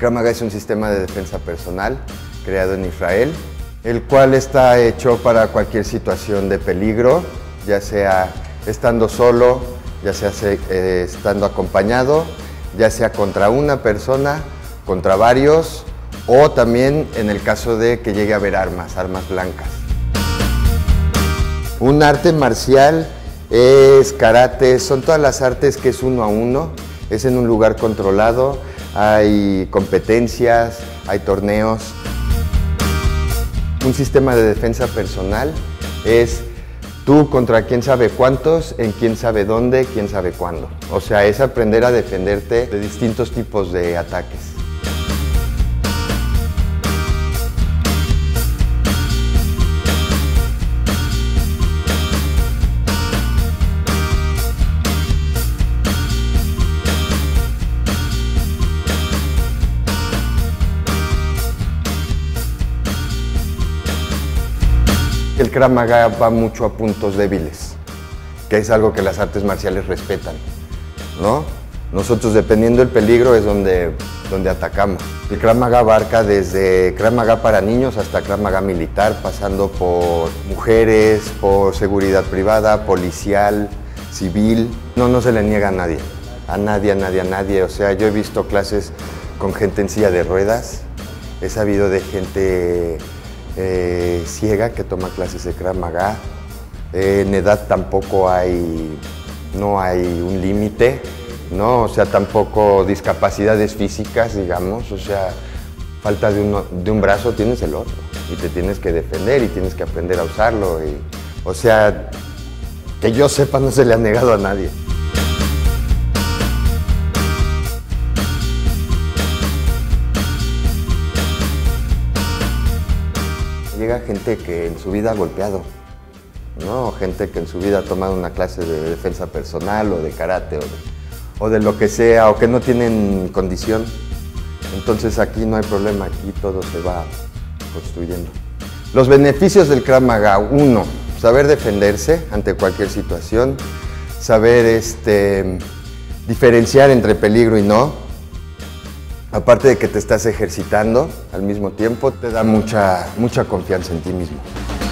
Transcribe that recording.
Krav Maga es un sistema de defensa personal creado en Israel, el cual está hecho para cualquier situación de peligro, ya sea estando solo, ya sea estando acompañado, ya sea contra una persona, contra varios, o también en el caso de que llegue a haber armas blancas. Un arte marcial es karate, son todas las artes que es 1 a 1, es en un lugar controlado, hay competencias, hay torneos. Un sistema de defensa personal es tú contra quién sabe cuántos, en quién sabe dónde, quién sabe cuándo. O sea, es aprender a defenderte de distintos tipos de ataques. El Krav Maga va mucho a puntos débiles, que es algo que las artes marciales respetan, ¿no? Nosotros, dependiendo del peligro, es donde atacamos. El Krav Maga abarca desde Krav Maga para niños hasta Krav Maga militar, pasando por mujeres, por seguridad privada, policial, civil. No se le niega a nadie, a nadie. O sea, yo he visto clases con gente en silla de ruedas, he sabido de gente ciega que toma clases de Krav Maga. En edad tampoco no hay un límite, ¿no? O sea, tampoco discapacidades físicas, digamos. O sea, falta de un brazo, tienes el otro y te tienes que defender y tienes que aprender a usarlo. O sea, que yo sepa, no se le ha negado a nadie. Llega gente que en su vida ha golpeado, ¿no? Gente que en su vida ha tomado una clase de defensa personal o de karate o de lo que sea, o que no tienen condición. Entonces aquí no hay problema, aquí todo se va construyendo. Los beneficios del Krav Maga: 1, saber defenderse ante cualquier situación, saber diferenciar entre peligro y no. Aparte de que te estás ejercitando al mismo tiempo, te da mucha confianza en ti mismo.